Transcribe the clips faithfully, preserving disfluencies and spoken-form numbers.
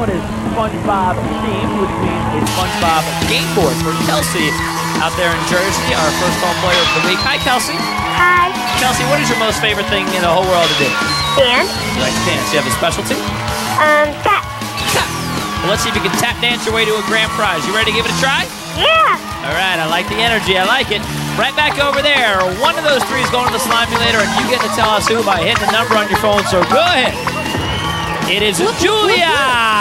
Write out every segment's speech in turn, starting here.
known as SpongeBob themed, which means a SpongeBob game board for Kelsey out there in Jersey, our first home player of the week. Hi, Kelsey. Hi. Kelsey, what is your most favorite thing in the whole world to do? Dance. You like to dance. You have a specialty? Um, tap. Tap. Well, let's see if you can tap dance your way to a grand prize. You ready to give it a try? Yeah. All right, I like the energy. I like it. Right back over there. One of those three is going to the Slime-U-Lator, and you get to tell us who by hitting the number on your phone, so go ahead. It is Julia!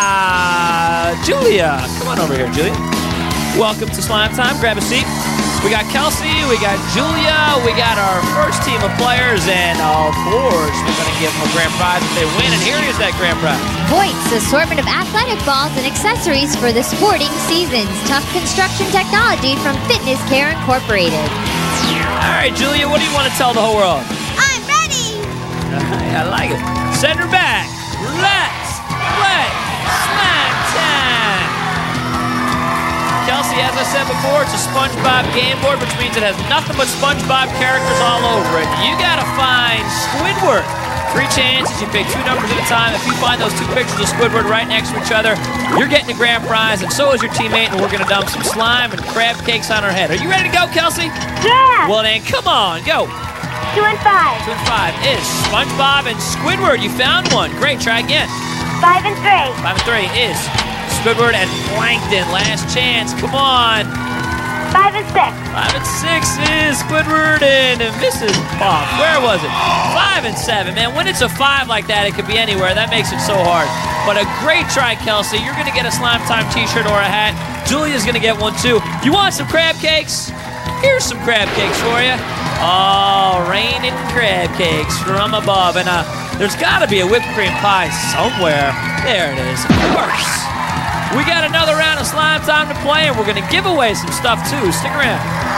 Julia! Come on over here, Julia. Welcome to Slime Time. Grab a seat. We got Kelsey, we got Julia, we got our first team of players, and of course, we're going to give them a grand prize if they win, and here is that grand prize. Voight's assortment of athletic balls and accessories for the sporting seasons. Tough construction technology from Fitness Care Incorporated. All right, Julia, what do you want to tell the whole world? I'm ready! All right, I like it. Send her back. Let's play Slime Time. Kelsey, as I said before, it's a SpongeBob game board, which means it has nothing but SpongeBob characters all over it. You gotta find Squidward. Three chances, you pick two numbers at a time. If you find those two pictures of Squidward right next to each other, you're getting a grand prize, and so is your teammate, and we're gonna dump some slime and crab cakes on her head. Are you ready to go, Kelsey? Yeah. Well then, come on, go. Two and five. Two and five is SpongeBob and Squidward. You found one. Great, try again. Five and three. Five and three is Squidward and Plankton. Last chance. Come on. Five and six. Five and six is Squidward and Missus Pop. Where was it? Five and seven. Man, when it's a five like that, it could be anywhere. That makes it so hard. But a great try, Kelsey. You're going to get a Slime Time t-shirt or a hat. Julia's going to get one, too. You want some crab cakes? Here's some crab cakes for you. Oh, raining crab cakes from above. And uh, there's got to be a whipped cream pie somewhere. There it is. Of course. We got another round of Slime Time to play, and we're going to give away some stuff, too. Stick around.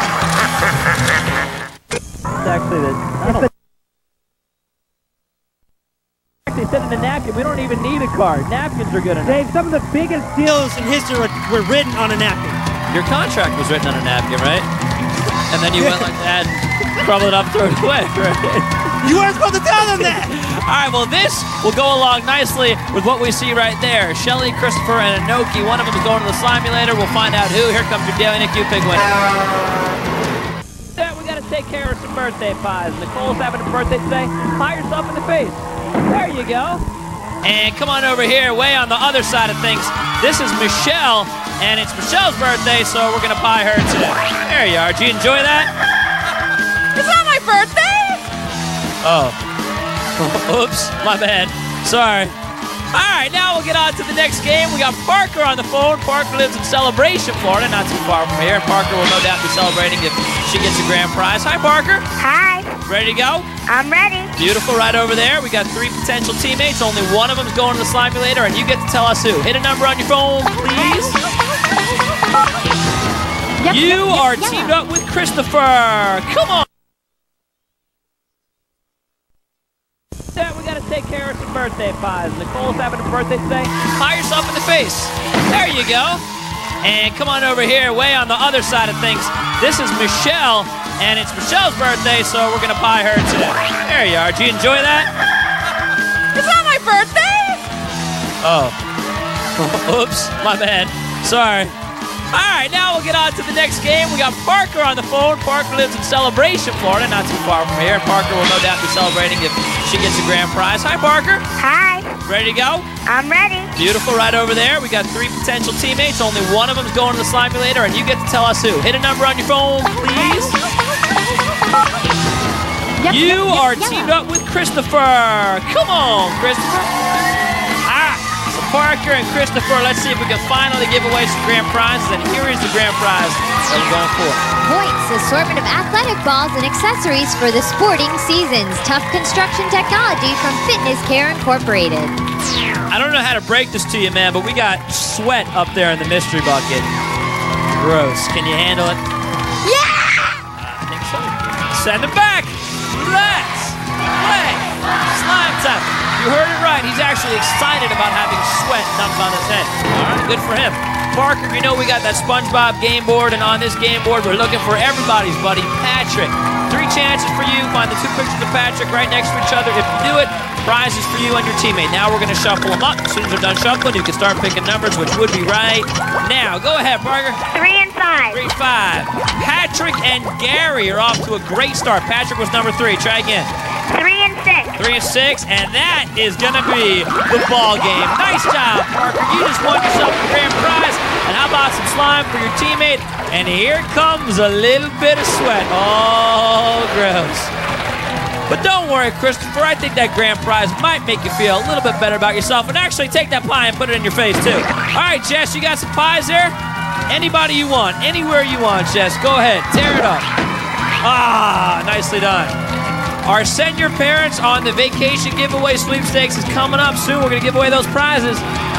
It's actually the... They said in the napkin, we don't even need a card. Napkins are good enough. Dave, some of the biggest deals in history were, were written on a napkin. Your contract was written on a napkin, right? And then you went like that and crumbled it up and threw it away, right? You weren't supposed to tell them that! All right, well, this will go along nicely with what we see right there. Shelly, Christopher, and Anoki. One of them is going to the Slime-U-Lator. We'll find out who. Here comes your Daily Nick U Pig winner. We got to take care of some birthday pies. Nicole's having a birthday today. Pie yourself in the face. There you go. And come on over here, way on the other side of things. This is Michelle, and it's Michelle's birthday, so we're going to pie her today. There you are. Did you enjoy that? It's not my birthday! Oh. Oops, my bad. Sorry. All right, now we'll get on to the next game. We got Parker on the phone. Parker lives in Celebration, Florida, not too far from here. Parker will no doubt be celebrating if she gets a grand prize. Hi, Parker. Hi. Ready to go? I'm ready. Beautiful, right over there. We got three potential teammates. Only one of them is going to the Slime-U-Lator, and you get to tell us who. Hit a number on your phone, please. Yep, You yep, are yep, teamed yeah. up with Christopher. Come on. We got to take care of some birthday pies. Nicole's having a birthday today. Pie yourself in the face. There you go. And come on over here, way on the other side of things. This is Michelle, and it's Michelle's birthday, so we're going to pie her today. There you are. Did you enjoy that? It's not my birthday! Oh. Oops, my bad. Sorry. All right, now we'll get on to the next game. We got Parker on the phone. Parker lives in Celebration, Florida, not too far from here. Parker will no doubt be celebrating if she gets a grand prize. Hi, Parker. Hi. Ready to go? I'm ready. Beautiful, right over there. We got three potential teammates. Only one of them is going to the Slime-U-Lator, and you get to tell us who. Hit a number on your phone, please. Yep, You yep, are yep, teamed yeah. up with Christopher. Come on, Christopher. Ah, so Parker and Christopher, let's see if we can finally give away some grand prizes, and here is the grand prize that we're going for. Voight's assortment of athletic balls and accessories for the sporting seasons. Tough construction technology from Fitness Care Incorporated. I don't know how to break this to you, man, but we got sweat up there in the mystery bucket. Gross. Can you handle it? Yeah! I think so. Send him back. Let's play Slime Time. You heard it right. He's actually excited about having sweat dumped on his head. All right, good for him. Parker, you know we got that SpongeBob game board, and on this game board, we're looking for everybody's buddy, Patrick. Three chances for you. Find the two pictures of Patrick right next to each other. If you do it, prizes for you and your teammate. Now we're going to shuffle them up. As soon as we're done shuffling, you can start picking numbers, which would be right now. Go ahead, Parker. Three and five. Three, five. Patrick and Gary are off to a great start. Patrick was number three. Try again. Three and six. Three and six, and that is going to be the ball game. Nice job, Parker. You just won yourself a grand prize. And how about some slime for your teammate? And here comes a little bit of sweat. Oh, gross. But don't worry, Christopher. I think that grand prize might make you feel a little bit better about yourself. And actually, take that pie and put it in your face, too. All right, Jess, you got some pies there? Anybody you want, anywhere you want, Jess. Go ahead, tear it up. Ah, nicely done. Our Send Your Parents on the Vacation Giveaway Sweepstakes is coming up soon. We're going to give away those prizes.